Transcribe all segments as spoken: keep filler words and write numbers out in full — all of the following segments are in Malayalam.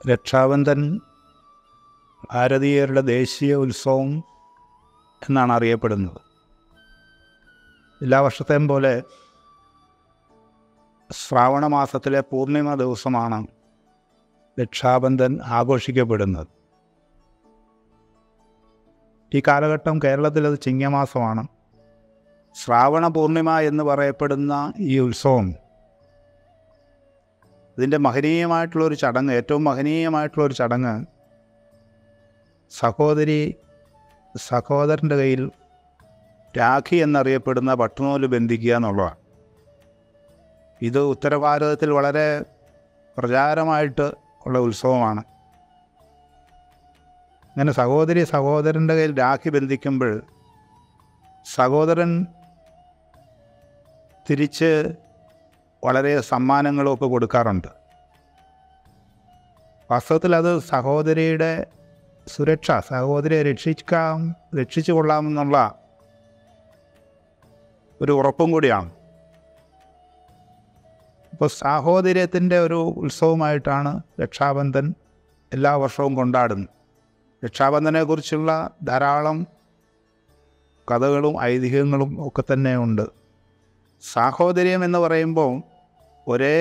രക്ഷാബന്ധൻ ഭാരതീയരുടെ ദേശീയ ഉത്സവം എന്നാണ് അറിയപ്പെടുന്നത്. എല്ലാ വർഷത്തെയും പോലെ ശ്രാവണ മാസത്തിലെ പൂർണിമ ദിവസമാണ് രക്ഷാബന്ധൻ ആഘോഷിക്കപ്പെടുന്നത്. ഈ കാലഘട്ടം കേരളത്തിൽ അത് ചിങ്ങമാസമാണ്. ശ്രാവണ പൂർണിമ എന്ന് പറയപ്പെടുന്ന ഈ ഉത്സവം, ഇതിൻ്റെ മഹനീയമായിട്ടുള്ളൊരു ചടങ്ങ്, ഏറ്റവും മഹനീയമായിട്ടുള്ളൊരു ചടങ്ങ് സഹോദരി സഹോദരൻ്റെ കയ്യിൽ രാഖി എന്നറിയപ്പെടുന്ന പട്ടുനൂല് ബന്ധിക്കുക എന്നുള്ളതാണ്. ഇത് ഉത്തരഭാരതത്തിൽ വളരെ പ്രചാരമായിട്ട് ഉള്ള ഉത്സവമാണ്. അങ്ങനെ സഹോദരി സഹോദരൻ്റെ കയ്യിൽ രാഖി ബന്ധിക്കുമ്പോൾ സഹോദരൻ തിരിച്ച് വളരെ സമ്മാനങ്ങളൊക്കെ കൊടുക്കാറുണ്ട്. വാസ്തവത്തിൽ അത് സഹോദരിയുടെ സുരക്ഷ, സഹോദരിയെ രക്ഷിക്കാം രക്ഷിച്ചു കൊള്ളാമെന്നുള്ള ഒരു ഉറപ്പും കൂടിയാണ്. അപ്പോൾ സാഹോദര്യത്തിൻ്റെ ഒരു ഉത്സവമായിട്ടാണ് രക്ഷാബന്ധൻ എല്ലാ വർഷവും കൊണ്ടാടുന്നത്. രക്ഷാബന്ധനെക്കുറിച്ചുള്ള ധാരാളം കഥകളും ഐതിഹ്യങ്ങളും ഒക്കെ തന്നെ ഉണ്ട്. സാഹോദര്യം എന്ന് പറയുമ്പോൾ ഒരേ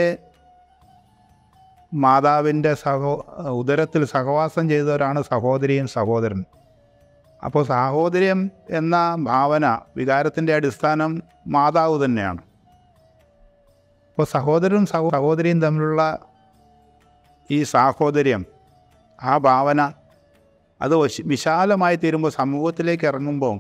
മാതാവിൻ്റെ സഹോ ഉദരത്തിൽ സഹവാസം ചെയ്തവരാണ് സഹോദരിയും സഹോദരനും. അപ്പോൾ സാഹോദര്യം എന്ന ഭാവന, വികാരത്തിൻ്റെ അടിസ്ഥാനം മാതാവ് തന്നെയാണ്. അപ്പോൾ സഹോദരനും സഹോ സഹോദരിയും തമ്മിലുള്ള ഈ സാഹോദര്യം, ആ ഭാവന, അത് വിശാലമായി തീരുമ്പോൾ, സമൂഹത്തിലേക്ക് ഇറങ്ങുമ്പോൾ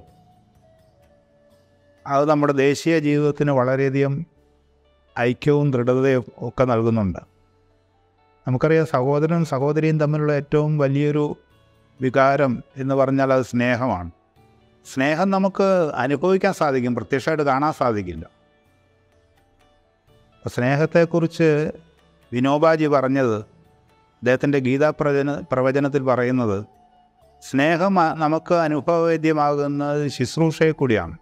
അത് നമ്മുടെ ദേശീയ ജീവിതത്തിന് വളരെയധികം ഐക്യവും ദൃഢതയും ഒക്കെ നൽകുന്നുണ്ട്. നമുക്കറിയാം, സഹോദരനും സഹോദരിയും തമ്മിലുള്ള ഏറ്റവും വലിയൊരു വികാരം എന്ന് പറഞ്ഞാൽ അത് സ്നേഹമാണ്. സ്നേഹം നമുക്ക് അനുഭവിക്കാൻ സാധിക്കും, പ്രത്യക്ഷമായിട്ട് കാണാൻ സാധിക്കില്ല. സ്നേഹത്തെക്കുറിച്ച് വിനോബാജി പറഞ്ഞത്, അദ്ദേഹത്തിൻ്റെ ഗീതാ പ്രവചന പ്രവചനത്തിൽ പറയുന്നത്, സ്നേഹം നമുക്ക് അനുഭവവേദ്യമാകുന്നത് ശുശ്രൂഷയെ കൂടിയാണ്.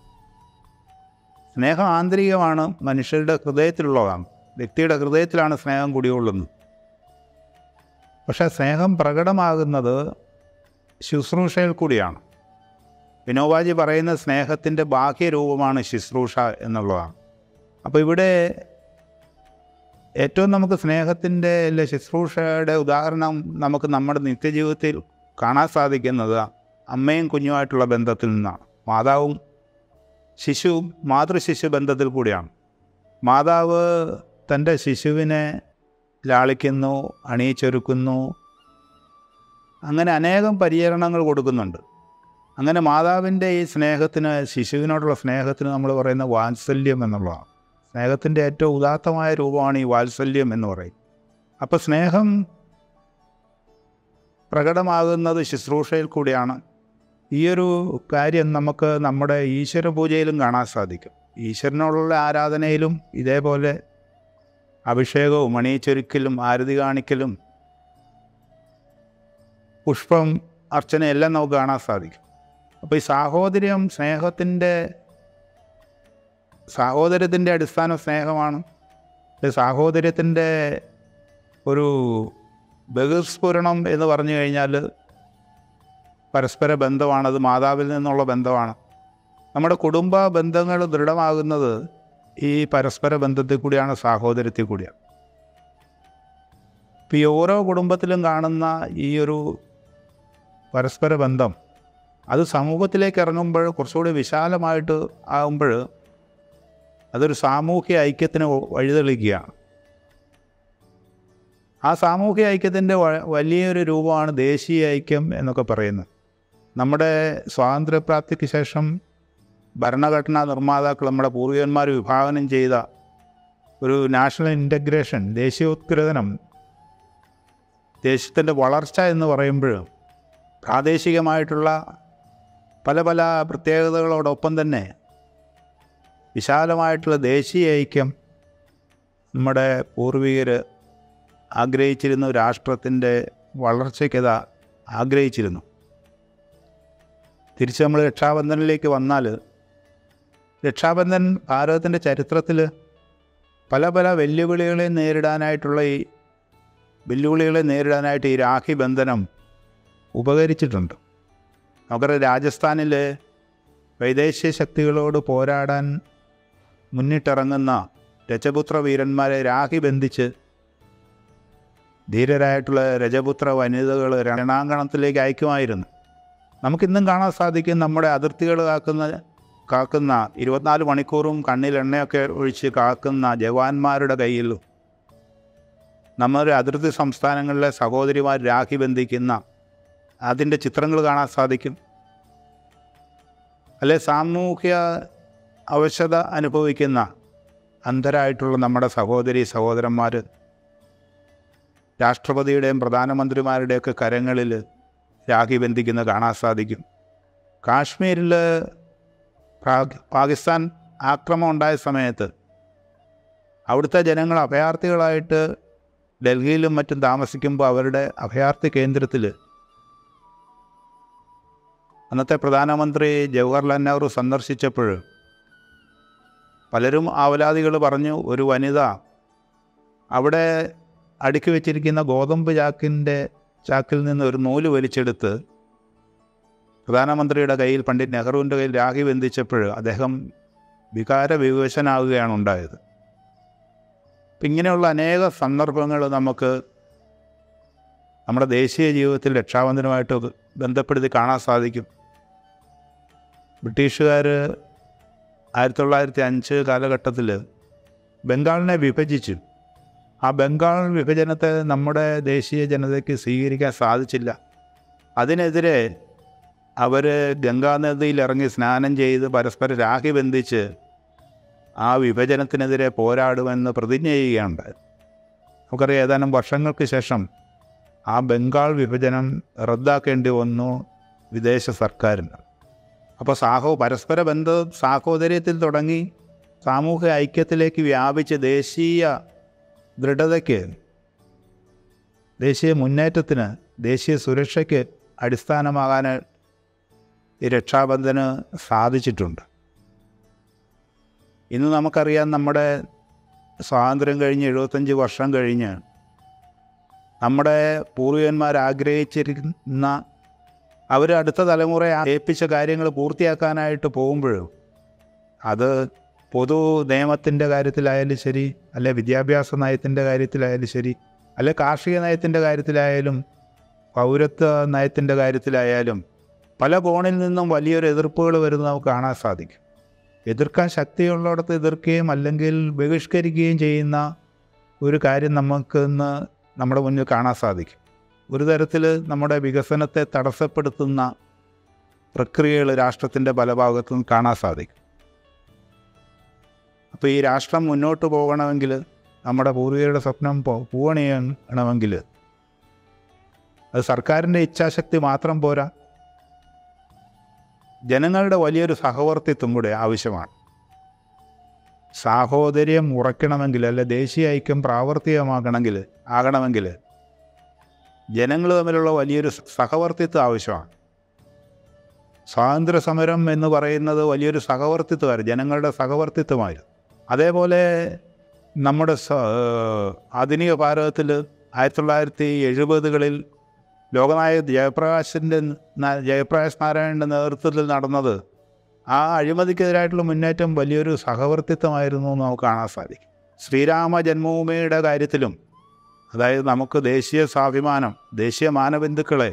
സ്നേഹം ആന്തരികമാണ്, മനുഷ്യരുടെ ഹൃദയത്തിലുള്ളതാണ്, വ്യക്തിയുടെ ഹൃദയത്തിലാണ് സ്നേഹം കുടികൊള്ളുന്നത്. പക്ഷേ സ്നേഹം പ്രകടമാകുന്നത് ശുശ്രൂഷയിൽ കൂടിയാണ്. വിനോബാജി പറയുന്ന സ്നേഹത്തിൻ്റെ ബാഹ്യരൂപമാണ് ശുശ്രൂഷ എന്നുള്ളതാണ്. അപ്പോൾ ഇവിടെ ഏറ്റവും നമുക്ക് സ്നേഹത്തിൻ്റെ അല്ലെ ശുശ്രൂഷയുടെ ഉദാഹരണം നമുക്ക് നമ്മുടെ നിത്യജീവിതത്തിൽ കാണാൻ സാധിക്കുന്നത് അമ്മയും കുഞ്ഞുമായിട്ടുള്ള ബന്ധത്തിൽ നിന്നാണ്. മാതാവും ശിശുവും മാതൃശിശു ബന്ധത്തിൽ കൂടിയാണ്. മാതാവ് തൻ്റെ ശിശുവിനെ ലാളിക്കുന്നു, അണിയിച്ചൊരുക്കുന്നു, അങ്ങനെ അനേകം പരിചരണങ്ങൾ കൊടുക്കുന്നുണ്ട്. അങ്ങനെ മാതാവിൻ്റെ ഈ സ്നേഹത്തിന്, ശിശുവിനോടുള്ള സ്നേഹത്തിന് നമ്മൾ പറയുന്ന വാത്സല്യം എന്നുള്ളതാണ്. സ്നേഹത്തിൻ്റെ ഏറ്റവും ഉദാത്തമായ രൂപമാണ് ഈ വാത്സല്യം എന്ന് പറയും. അപ്പോൾ സ്നേഹം പ്രകടമാകുന്നത് ശുശ്രൂഷയിൽ കൂടിയാണ്. ഈയൊരു കാര്യം നമുക്ക് നമ്മുടെ ഈശ്വര പൂജയിലും കാണാൻ സാധിക്കും. ഈശ്വരനോടുള്ള ആരാധനയിലും ഇതേപോലെ അഭിഷേകവും അണിയിച്ചൊരുക്കലും ആരതി കാണിക്കലും പുഷ്പം അർച്ചനയെല്ലാം നമുക്ക് കാണാൻ സാധിക്കും. അപ്പോൾ ഈ സാഹോദര്യം സ്നേഹത്തിൻ്റെ സാഹോദര്യത്തിൻ്റെ അടിസ്ഥാനം സ്നേഹമാണ്. സാഹോദര്യത്തിൻ്റെ ഒരു ബഹിർസ്ഫുരണം എന്ന് പറഞ്ഞു കഴിഞ്ഞാൽ പരസ്പര ബന്ധമാണ്. അത് മാതാവിൽ നിന്നുള്ള ബന്ധമാണ്. നമ്മുടെ കുടുംബ ബന്ധങ്ങൾ ദൃഢമാകുന്നത് ഈ പരസ്പര ബന്ധത്തിൽ കൂടിയാണ്, സാഹോദര്യത്തിൽ കൂടിയാണ്. ഇപ്പോൾ ഈ ഓരോ കുടുംബത്തിലും കാണുന്ന ഈ ഒരു പരസ്പര ബന്ധം, അത് സമൂഹത്തിലേക്ക് ഇറങ്ങുമ്പോൾ കുറച്ചുകൂടി വിശാലമായിട്ട് ആകുമ്പോൾ അതൊരു സാമൂഹ്യ ഐക്യത്തിന് വഴിതെളിക്കുകയാണ്. ആ സാമൂഹ്യ ഐക്യത്തിൻ്റെ വലിയൊരു രൂപമാണ് ദേശീയ ഐക്യം എന്നൊക്കെ പറയുന്നത്. നമ്മുടെ സ്വാതന്ത്ര്യപ്രാപ്തിക്ക് ശേഷം ഭരണഘടനാ നിർമ്മാതാക്കൾ, നമ്മുടെ പൂർവികന്മാർ വിഭാവനം ചെയ്ത ഒരു നാഷണൽ ഇൻ്റഗ്രേഷൻ, ദേശീയോത്ഗ്രഥനം, ദേശത്തിൻ്റെ വളർച്ച എന്ന് പറയുമ്പോൾ പ്രാദേശികമായിട്ടുള്ള പല പല പ്രത്യേകതകളോടൊപ്പം തന്നെ വിശാലമായിട്ടുള്ള ദേശീയ ഐക്യം നമ്മുടെ പൂർവികർ ആഗ്രഹിച്ചിരുന്നു. രാഷ്ട്രത്തിൻ്റെ വളർച്ചയ്ക്കത ആഗ്രഹിച്ചിരുന്നു. തിരിച്ച് നമ്മൾ രക്ഷാബന്ധനിലേക്ക് വന്നാൽ, രക്ഷാബന്ധൻ ഭാരതത്തിൻ്റെ ചരിത്രത്തിൽ പല പല വെല്ലുവിളികളെ നേരിടാനായിട്ടുള്ള ഈ വെല്ലുവിളികളെ നേരിടാനായിട്ട് ഈ രാഖി ബന്ധനം ഉപകരിച്ചിട്ടുണ്ട്. നമുക്കറിയാം, രാജസ്ഥാനിൽ വൈദേശിക ശക്തികളോട് പോരാടാൻ മുന്നിട്ടിറങ്ങുന്ന രജപുത്ര വീരന്മാരെ രാഖി ബന്ധിച്ച് ധീരരായിട്ടുള്ള രജപുത്ര വനിതകൾ രണാങ്കണത്തിലേക്ക് അയക്കുമായിരുന്നു. നമുക്കിന്നും കാണാൻ സാധിക്കും, നമ്മുടെ അതിർത്തികൾ കാക്കുന്ന കാക്കുന്ന ഇരുപത്തിനാല് മണിക്കൂറും കണ്ണിൽ എണ്ണയൊക്കെ ഒഴിച്ച് കാക്കുന്ന ജവാന്മാരുടെ കയ്യിൽ നമ്മുടെ അതിർത്തി സംസ്ഥാനങ്ങളിലെ സഹോദരിമാർ രാഖി ബന്ധിക്കുന്ന അതിൻ്റെ ചിത്രങ്ങൾ കാണാൻ സാധിക്കും. അല്ലെ, സാമൂഹ്യ അവശത അനുഭവിക്കുന്ന അന്ധരായിട്ടുള്ള നമ്മുടെ സഹോദരി സഹോദരന്മാർ രാഷ്ട്രപതിയുടെയും പ്രധാനമന്ത്രിമാരുടെയൊക്കെ കരങ്ങളിൽ രാഖി ബന്ധിക്കുന്നത് കാണാൻ സാധിക്കും. കാശ്മീരിൽ പാകിസ്ഥാൻ ആക്രമണം ഉണ്ടായ സമയത്ത് അവിടുത്തെ ജനങ്ങൾ അഭയാർത്ഥികളായിട്ട് ഡൽഹിയിലും മറ്റും താമസിക്കുമ്പോൾ അവരുടെ അഭയാർത്ഥി കേന്ദ്രത്തിൽ അന്നത്തെ പ്രധാനമന്ത്രി ജവഹർലാൽ നെഹ്റു സന്ദർശിച്ചപ്പോൾ പലരും ആവലാതികൾ പറഞ്ഞു, ഒരു വനിത അവിടെ അടുക്കി വെച്ചിരിക്കുന്ന ഗോതമ്പ് ചാക്കിൻ്റെ ചാക്കിൽ നിന്ന് ഒരു നൂല് വലിച്ചെടുത്ത് പ്രധാനമന്ത്രിയുടെ കയ്യിൽ, പണ്ഡിറ്റ് നെഹ്റുവിൻ്റെ കയ്യിൽ രാഖി ബന്ധിച്ചപ്പോൾ അദ്ദേഹം വികാര വിവശനാവുകയാണ് ഉണ്ടായത്. അപ്പം ഇങ്ങനെയുള്ള അനേക സന്ദർഭങ്ങൾ നമുക്ക് നമ്മുടെ ദേശീയ ജീവിതത്തിൽ രക്ഷാബന്ധനമായിട്ട് ബന്ധപ്പെടുത്തി കാണാൻ സാധിക്കും. ബ്രിട്ടീഷുകാർ ആയിരത്തി തൊള്ളായിരത്തി അഞ്ച് കാലഘട്ടത്തിൽ ബംഗാളിനെ വിഭജിച്ചു. ആ ബംഗാൾ വിഭജനത്തെ നമ്മുടെ ദേശീയ ജനതയ്ക്ക് സ്വീകരിക്കാൻ സാധിച്ചില്ല. അതിനെതിരെ അവർ ഗംഗാനദിയിൽ ഇറങ്ങി സ്നാനം ചെയ്ത് പരസ്പരം രാഖി ബന്ധിച്ച് ആ വിഭജനത്തിനെതിരെ പോരാടുമെന്ന് പ്രതിജ്ഞ ചെയ്യുകയുണ്ടായി. നമുക്കറിയാം, ഏതാനും വർഷങ്ങൾക്ക് ശേഷം ആ ബംഗാൾ വിഭജനം റദ്ദാക്കേണ്ടി വന്നു വിദേശ സർക്കാരിന്. അപ്പോൾ സാഹോ പരസ്പര ബന്ധ സാഹോദര്യത്തിൽ തുടങ്ങി സാമൂഹിക ഐക്യത്തിലേക്ക് വ്യാപിച്ച് ദേശീയ ദൃഢതയ്ക്ക്, ദേശീയ മുന്നേറ്റത്തിന്, ദേശീയ സുരക്ഷയ്ക്ക് അടിസ്ഥാനമാകാൻ ഈ രക്ഷാബന്ധന് സാധിച്ചിട്ടുണ്ട്. ഇന്ന് നമുക്കറിയാം, നമ്മുടെ സ്വാതന്ത്ര്യം കഴിഞ്ഞ് എഴുപത്തഞ്ച് വർഷം കഴിഞ്ഞ് നമ്മുടെ പൂർവികന്മാർ ആഗ്രഹിച്ചിരുന്ന, അവർ അടുത്ത തലമുറയെ ഏൽപ്പിച്ച കാര്യങ്ങൾ പൂർത്തിയാക്കാനായിട്ട് പോകുമ്പോഴും അത് പൊതു നിയമത്തിൻ്റെ കാര്യത്തിലായാലും ശരി, അല്ലെ വിദ്യാഭ്യാസ നയത്തിൻ്റെ കാര്യത്തിലായാലും ശരി, അല്ലെ കാർഷിക നയത്തിൻ്റെ കാര്യത്തിലായാലും പൗരത്വ നയത്തിൻ്റെ കാര്യത്തിലായാലും പല കോണിൽ നിന്നും വലിയൊരു എതിർപ്പുകൾ വരുന്നത് നമുക്ക് കാണാൻ സാധിക്കും. എതിർക്കാൻ ശക്തിയുള്ളിടത്ത് എതിർക്കുകയും അല്ലെങ്കിൽ ബഹിഷ്കരിക്കുകയും ചെയ്യുന്ന ഒരു കാര്യം നമുക്ക് ഇന്ന് നമ്മുടെ മുന്നിൽ കാണാൻ സാധിക്കും. ഒരു തരത്തിൽ നമ്മുടെ വികസനത്തെ തടസ്സപ്പെടുത്തുന്ന പ്രക്രിയകൾ രാഷ്ട്രത്തിൻ്റെ പല ഭാഗത്തും കാണാൻ സാധിക്കും. അപ്പോൾ ഈ രാഷ്ട്രം മുന്നോട്ട് പോകണമെങ്കിൽ, നമ്മുടെ പൂർവികരുടെ സ്വപ്നം പൂവണിയണമെങ്കിൽ അത് സർക്കാരിൻ്റെ ഇച്ഛാശക്തി മാത്രം പോരാ, ജനങ്ങളുടെ വലിയൊരു സഹവർത്തിത്വം കൂടെ ആവശ്യമാണ്. സാഹോദര്യം ഉറയ്ക്കണമെങ്കിൽ, അല്ലെ ദേശീയ ഐക്യം പ്രാവർത്തികമാകണമെങ്കിൽ ആകണമെങ്കിൽ ജനങ്ങൾ തമ്മിലുള്ള വലിയൊരു സഹവർത്തിത്വം ആവശ്യമാണ്. സ്വാതന്ത്ര്യ സമരം എന്ന് പറയുന്നത് വലിയൊരു സഹവർത്തിത്വമായിരുന്നു, ജനങ്ങളുടെ സഹവർത്തിത്വമായിരുന്നു. അതേപോലെ നമ്മുടെ ആധുനിക ഭാരതത്തിൽ ആയിരത്തി തൊള്ളായിരത്തി എഴുപതുകളിൽ ലോകനായകൻ ജയപ്രകാശിൻ്റെ ജയപ്രകാശ് നാരായണൻ്റെ നേതൃത്വത്തിൽ നടന്നത്, ആ അഴിമതിക്കെതിരായിട്ടുള്ള മുന്നേറ്റം വലിയൊരു സഹവർത്തിത്വമായിരുന്നു എന്ന് നമുക്ക് കാണാൻ സാധിക്കും. ശ്രീരാമ ജന്മഭൂമിയുടെ കാര്യത്തിലും, അതായത് നമുക്ക് ദേശീയ സ്വാഭിമാനം, ദേശീയ മാനബന്ധുക്കളെ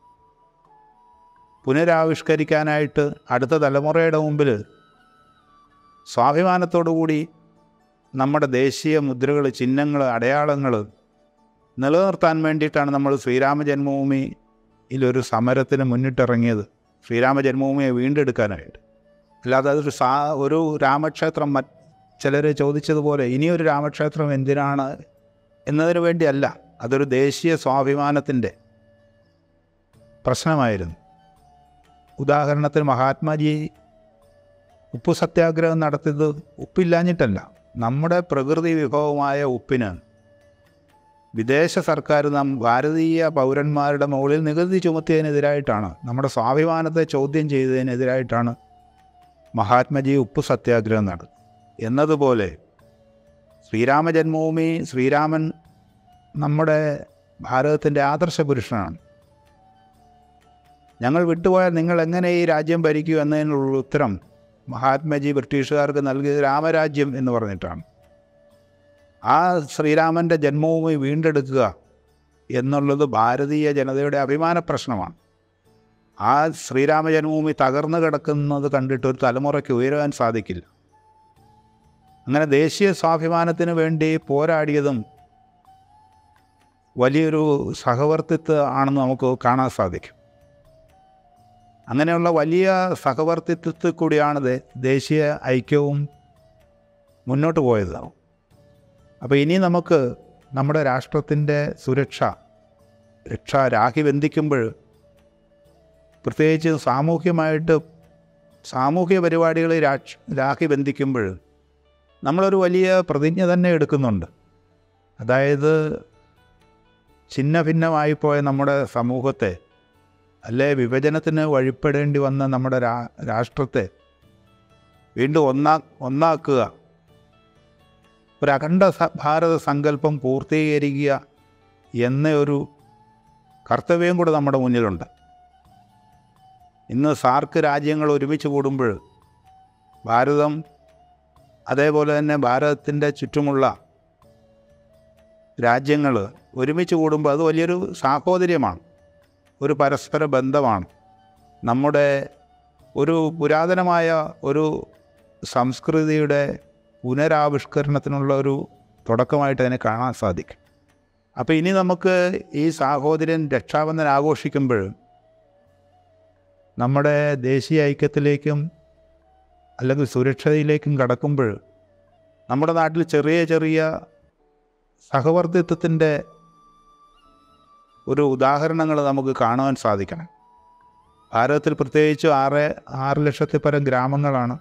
പുനരാവിഷ്കരിക്കാനായിട്ട് അടുത്ത തലമുറയുടെ മുമ്പിൽ സ്വാഭിമാനത്തോടുകൂടി നമ്മുടെ ദേശീയ മുദ്രകൾ, ചിഹ്നങ്ങൾ, അടയാളങ്ങൾ നിലനിർത്താൻ വേണ്ടിയിട്ടാണ് നമ്മൾ ശ്രീരാമ ജന്മഭൂമിയിലൊരു സമരത്തിന് മുന്നിട്ടിറങ്ങിയത്, ശ്രീരാമ ജന്മഭൂമിയെ വീണ്ടെടുക്കാനായിട്ട്. അല്ലാതെ അതൊരു സാ ഒരു രാമക്ഷേത്രം മ ചിലർ ചോദിച്ചതുപോലെ ഇനിയൊരു രാമക്ഷേത്രം എന്തിനാണ് എന്നതിനു വേണ്ടിയല്ല, അതൊരു ദേശീയ സ്വാഭിമാനത്തിൻ്റെ പ്രശ്നമായിരുന്നു. ഉദാഹരണത്തിന് മഹാത്മാജി ഉപ്പു സത്യാഗ്രഹം നടത്തിയത് ഉപ്പില്ലാഞ്ഞിട്ടല്ല, നമ്മുടെ പ്രകൃതി വിഭവമായ ഉപ്പിന് വിദേശ സർക്കാർ നാം ഭാരതീയ പൗരന്മാരുടെ മുകളിൽ നികുതി ചുമത്തിയതിനെതിരായിട്ടാണ്, നമ്മുടെ സ്വാഭിമാനത്തെ ചോദ്യം ചെയ്തതിനെതിരായിട്ടാണ് മഹാത്മജി ഉപ്പു സത്യാഗ്രഹം നടത്തി. എന്നതുപോലെ ശ്രീരാമ ജന്മഭൂമി, ശ്രീരാമൻ നമ്മുടെ ഭാരതത്തിൻ്റെ ആദർശ പുരുഷനാണ്. ഞങ്ങൾ വിട്ടുപോയാൽ നിങ്ങൾ എങ്ങനെ ഈ രാജ്യം ഭരിക്കൂ എന്നതിനുള്ള ഉത്തരം മഹാത്മജി ബ്രിട്ടീഷുകാർക്ക് നൽകിയത് രാമരാജ്യം എന്ന് പറഞ്ഞിട്ടാണ്. ആ ശ്രീരാമൻ്റെ ജന്മഭൂമി വീണ്ടെടുക്കുക എന്നുള്ളത് ഭാരതീയ ജനതയുടെ അഭിമാന പ്രശ്നമാണ്. ആ ശ്രീരാമ ജന്മഭൂമി തകർന്നു കിടക്കുന്നത് കണ്ടിട്ട് ഒരു തലമുറയ്ക്ക് ഉയരാൻ സാധിക്കില്ല. അങ്ങനെ ദേശീയ സ്വാഭിമാനത്തിന് വേണ്ടി പോരാടിയതും വലിയൊരു സഹവർത്തിത്വം ആണെന്ന് നമുക്ക് കാണാൻ സാധിക്കും. അങ്ങനെയുള്ള വലിയ സഹവർത്തിത്വത്തിൽ കൂടിയാണ് ദേശീയ ഐക്യവും മുന്നോട്ട് പോയത്. അപ്പോൾ ഇനി നമുക്ക് നമ്മുടെ രാഷ്ട്രത്തിൻ്റെ സുരക്ഷ രക്ഷ രാഖി ബന്ധിക്കുമ്പോൾ, പ്രത്യേകിച്ച് സാമൂഹ്യമായിട്ട് സാമൂഹ്യ പരിപാടികളിൽ രാക്ഷ രാഖി ബന്ധിക്കുമ്പോൾ നമ്മളൊരു വലിയ പ്രതിജ്ഞ തന്നെ എടുക്കുന്നുണ്ട്. അതായത് ഛിന്ന ഭിന്നമായിപ്പോയ നമ്മുടെ സമൂഹത്തെ, അല്ലെ വിഭജനത്തിന് വഴിപ്പെടേണ്ടി വന്ന നമ്മുടെ രാ രാഷ്ട്രത്തെ വീണ്ടും ഒന്നാ ഒന്നാക്കുക ഒരു അഖണ്ഡ ഭാരത സങ്കല്പം പൂർത്തീകരിക്കുക എന്ന ഒരു കർത്തവ്യം കൂടെ നമ്മുടെ മുന്നിലുണ്ട്. ഇന്ന് സാർക്ക് രാജ്യങ്ങൾ ഒരുമിച്ച് കൂടുമ്പോൾ ഭാരതം, അതേപോലെ തന്നെ ഭാരതത്തിൻ്റെ ചുറ്റുമുള്ള രാജ്യങ്ങൾ ഒരുമിച്ച് കൂടുമ്പോൾ അത് വലിയൊരു സാഹോദര്യമാണ്, ഒരു പരസ്പര ബന്ധമാണ്. നമ്മുടെ ഒരു പുരാതനമായ ഒരു സംസ്കൃതിയുടെ പുനരാവിഷ്കരണത്തിനുള്ള ഒരു തുടക്കമായിട്ട് അതിനെ കാണാൻ സാധിക്കും. അപ്പോൾ ഇനി നമുക്ക് ഈ സാഹോദര്യം രക്ഷാബന്ധൻ ആഘോഷിക്കുമ്പോൾ നമ്മുടെ ദേശീയ ഐക്യത്തിലേക്കും അല്ലെങ്കിൽ സുരക്ഷയിലേക്കും കടക്കുമ്പോൾ നമ്മുടെ നാട്ടിൽ ചെറിയ ചെറിയ സഹവർത്തിത്വത്തിൻ്റെ ഒരു ഉദാഹരണങ്ങൾ നമുക്ക് കാണുവാൻ സാധിക്കണം. ഭാരതത്തിൽ പ്രത്യേകിച്ച് ആറ് ആറ് ലക്ഷത്തിൽ പരം ഗ്രാമങ്ങളാണ്.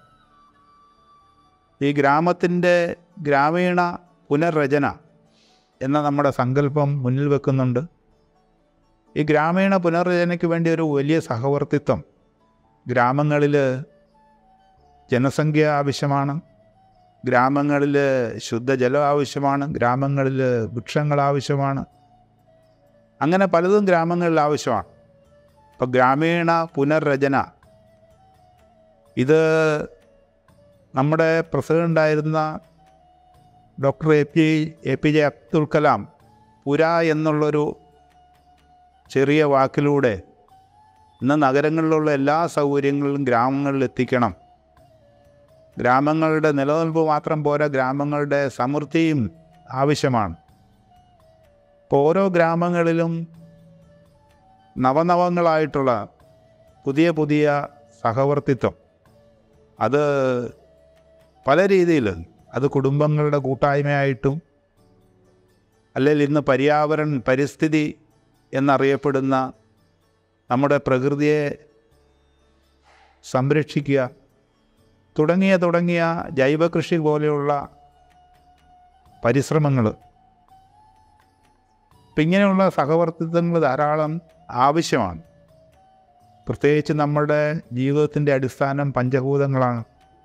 ഈ ഗ്രാമത്തിൻ്റെ ഗ്രാമീണ പുനർരചന എന്ന നമ്മുടെ സങ്കല്പം മുന്നിൽ വെക്കുന്നുണ്ട്. ഈ ഗ്രാമീണ പുനർരചനയ്ക്ക് വേണ്ടി ഒരു വലിയ സഹവർത്തിത്വം ഗ്രാമങ്ങളിൽ ജനസംഖ്യ ആവശ്യമാണ്, ഗ്രാമങ്ങളിൽ ശുദ്ധജലം ആവശ്യമാണ്, ഗ്രാമങ്ങളിൽ വൃക്ഷങ്ങൾ ആവശ്യമാണ്, അങ്ങനെ പലതും ഗ്രാമങ്ങളിൽ ആവശ്യമാണ്. ഇപ്പോൾ ഗ്രാമീണ പുനർരചന ഇത് നമ്മുടെ പ്രസിഡൻ്റായിരുന്ന doctor A P A P J Abdul Kalam പുര എന്നുള്ളൊരു ചെറിയ വാക്കിലൂടെ ഇന്ന് നഗരങ്ങളിലുള്ള എല്ലാ സൗകര്യങ്ങളും ഗ്രാമങ്ങളിൽ എത്തിക്കണം. ഗ്രാമങ്ങളുടെ നിലനിൽപ്പ് മാത്രം പോരാ, ഗ്രാമങ്ങളുടെ സമൃദ്ധിയും ആവശ്യമാണ്. ഇപ്പോൾ ഓരോ ഗ്രാമങ്ങളിലും നവനവങ്ങളായിട്ടുള്ള പുതിയ പുതിയ സഹവർത്തിത്വം, അത് പല രീതിയിൽ, അത് കുടുംബങ്ങളുടെ കൂട്ടായ്മയായിട്ടും, അല്ലെങ്കിൽ ഇന്ന് പര്യാവരണ പരിസ്ഥിതി എന്നറിയപ്പെടുന്ന നമ്മുടെ പ്രകൃതിയെ സംരക്ഷിക്കുക തുടങ്ങിയ തുടങ്ങിയ ജൈവകൃഷി പോലെയുള്ള പരിശ്രമങ്ങൾ, ഇപ്പം ഇങ്ങനെയുള്ള സഹവർത്തിത്വങ്ങൾ ധാരാളം ആവശ്യമാണ്. പ്രത്യേകിച്ച് നമ്മുടെ ജീവിതത്തിൻ്റെ അടിസ്ഥാനം പഞ്ചഭൂതങ്ങളാണ്.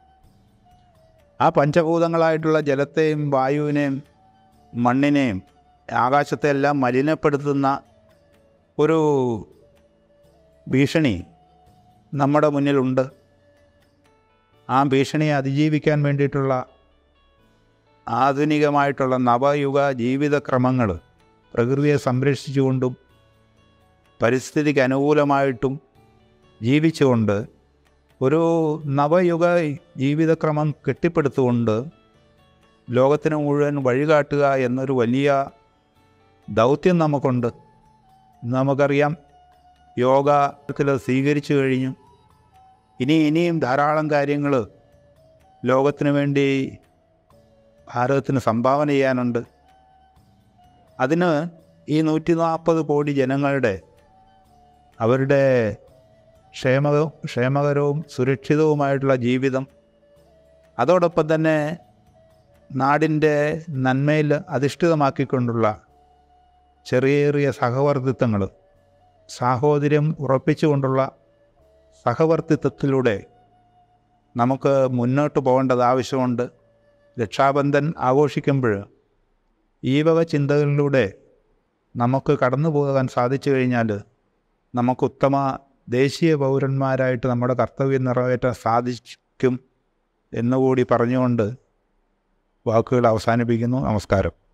ആ പഞ്ചഭൂതങ്ങളായിട്ടുള്ള ജലത്തെയും വായുവിനെയും മണ്ണിനെയും ആകാശത്തെയെല്ലാം മലിനപ്പെടുത്തുന്ന ഒരു ഭീഷണി നമ്മുടെ മുന്നിലുണ്ട്. ആ ഭീഷണിയെ അതിജീവിക്കാൻ വേണ്ടിയിട്ടുള്ള ആധുനികമായിട്ടുള്ള നവയുഗ ജീവിതക്രമങ്ങൾ പ്രകൃതിയെ സംരക്ഷിച്ചുകൊണ്ടും പരിസ്ഥിതിക്ക് അനുകൂലമായിട്ടും ജീവിച്ചുകൊണ്ട് ഒരു നവയുഗ ജീവിതക്രമം കെട്ടിപ്പടുത്തുകൊണ്ട് ലോകത്തിന് മുഴുവൻ വഴികാട്ടുക എന്നൊരു വലിയ ദൗത്യം നമുക്കുണ്ട്. നമുക്കറിയാം, യോഗത്തിൽ സ്വീകരിച്ചു കഴിഞ്ഞു. ഇനി ഇനിയും ധാരാളം കാര്യങ്ങൾ ലോകത്തിന് വേണ്ടി ഭാരതത്തിന് സംഭാവന ചെയ്യാനുണ്ട്. അതിന് ഈ നൂറ്റി നാൽപ്പത് കോടി ജനങ്ങളുടെ അവരുടെ ക്ഷേമവും ക്ഷേമകരവും സുരക്ഷിതവുമായിട്ടുള്ള ജീവിതം, അതോടൊപ്പം തന്നെ നാടിൻ്റെ നന്മയിൽ അധിഷ്ഠിതമാക്കിക്കൊണ്ടുള്ള ചെറിയ ചെറിയ സഹവർത്തിത്വങ്ങൾ, സാഹോദര്യം ഉറപ്പിച്ചുകൊണ്ടുള്ള സഹവർത്തിത്വത്തിലൂടെ നമുക്ക് മുന്നോട്ട് പോകേണ്ടത് ആവശ്യമുണ്ട്. രക്ഷാബന്ധൻ ആഘോഷിക്കുമ്പോൾ ഈ വക ചിന്തകളിലൂടെ നമുക്ക് കടന്നു പോകാൻ സാധിച്ചു കഴിഞ്ഞാൽ നമുക്ക് ഉത്തമ ദേശീയ പൗരന്മാരായിട്ട് നമ്മുടെ കർത്തവ്യം നിറവേറ്റാൻ സാധിക്കും എന്നുകൂടി പറഞ്ഞുകൊണ്ട് വാക്കുകൾ അവസാനിപ്പിക്കുന്നു. നമസ്കാരം.